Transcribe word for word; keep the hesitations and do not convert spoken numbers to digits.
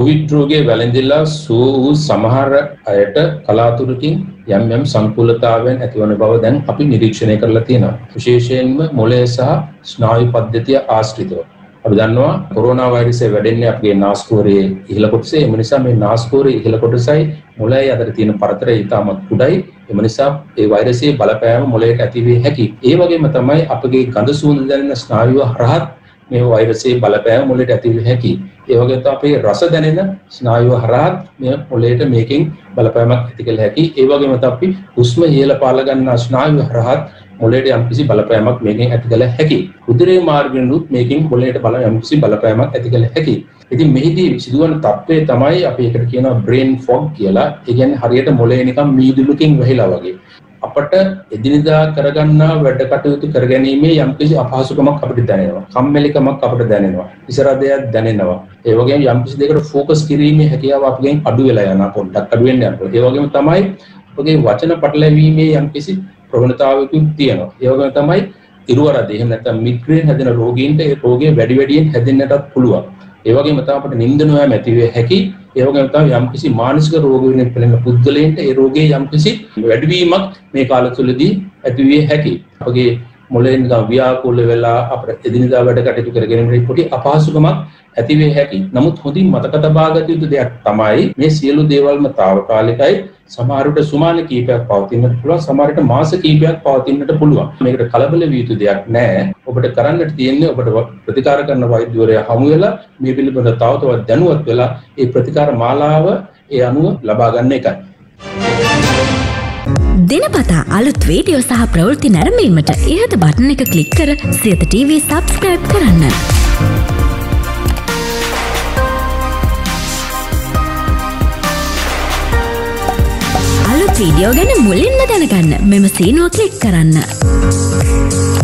Covid රෝගයේ වැළඳිලා සුව වූ සමහර අයට කලාතුරකින් යම් යම් සංකූලතාවයන් ඇතිවන බව දැන් අපි නිරීක්ෂණය කරලා තියෙනවා. විශේෂයෙන්ම මොළය සහ ස්නායු පද්ධතිය ආශ්‍රිතව. අපි දන්නවා කොරෝනා වෛරසය වැඩෙන්නේ අපේ නාස්කුරේ ඉහළ කොටසේ. ඒ නිසා මේ නාස්කුරේ ඉහළ කොටසයි මොළයයි අතර තියෙන පරතරය ඉතාමත් කුඩායි. ඒ නිසා ඒ වෛරසයේ බලපෑම මොළයට ඇති වේ හැකියි. ඒ වගේම තමයි අපගේ ගඳ සුවඳ දැනෙන ස්නායුව හරහා මේ වෛරසයේ බලපෑම මොළයට ඇති වේ හැකියි. ඒ වගේම තමයි අපේ රස දැනෙන ස්නායුව හරහා මේ මොළයට මේකෙන් බලපෑමක් ඇති කළ හැකියි. ඒ වගේම තමයි අපි හුස්ම ඉහළ පාල ගන්න ස්නායුව හරහා මොළයට යම්කිසි බලපෑමක් මේකෙන් ඇති කළ හැකියි. උදරයේ මාර්ගයෙන්ුත් මේකෙන් මොළයට බල යම්කිසි බලපෑමක් ඇති කළ හැකියි. ඉතින් මෙහිදී සිදුවන තත්ත්වය තමයි අපි ඒකට කියනවා brain fog කියලා. ඒ කියන්නේ හරියට මොළය නිකන් මීදුලකින් වැහිලා වගේ. අපට එදිනෙදා කරගන්නා වැඩ කටයුතු කරගැනීමේ යම්කිසි අපහසුකමක් අපිට දැනෙනවා. කම්මැලිකමක් අපිට දැනෙනවා. ඉසරදයක් දැනෙනවා. ඒ වගේම යම්කිසි දෙයකට ફોકસ කිරීමේ හැකියාව අපගෙන් අඩු වෙලා යනවා. පොඩ්ඩක් අඩු වෙන්න යනවා. ඒ වගේම තමයි අපගේ වචන පටලැවීමේ යම්කිසි ප්‍රවණතාවයකුත් තියෙනවා. ඒ වගේම තමයි ඉරුවරද එහෙම නැත්නම් මිග්‍රේන් හැදෙන රෝගීන්ට ඒ රෝගය වැඩි වැඩියෙන් හැදෙන්නටත් පුළුවන්. ඒ වගේම තමයි අපිට නිින්ද නොයෑම ඇති වෙ හැකි. ඒ වගේම තමයි යම්කිසි මානසික රෝග වෙන පෙළෙන පුද්ගලයන්ට ඒ රෝගයේ යම්කිසි වැඩිවීමක් මේ කාල තුළදී ඇති වෙ හැකි. අපගේ මොළයෙන් ගා ව්‍යාකූල වෙලා අපිට එදිනෙදා වැඩ කටයුතු කරගෙන පොඩි අපහසුකමක් ඇති වෙ හැකි. නමුත් හොඳින් මතක තබා ගත යුතු දෙයක් තමයි මේ සියලු දේවල්ම తాවකාලිකයි. සමහරවිට සුමාන කීපයක් පවතින්නට පුළුවන්, සමහරවිට මාස කීපයක් පවතින්නට පුළුවන්. මේකට කලබල විය යුතු දෙයක් නැහැ. ඔබට කරන්නට තියෙන්නේ ඔබට ප්‍රතිකාර කරන වෛද්‍යවරයා හමු වෙලා මේ පිළිබඳව තව තවත් දැනුවත් වෙලා ඒ ප්‍රතිකාර මාලාව ඒ අනුව ලබා ගන්න එකයි. දිනපතා අලුත් වීඩියෝ සහ ප්‍රවෘත්ති නැරඹීමට ඉහත බටන් එක ක්ලික් කර සියත ටීවී සබ්ස්ක්‍රයිබ් කරන්න. අලුත් වීඩියෝ ගැන මුලින්ම දැනගන්න මෙම සීනුව ක්ලික් කරන්න.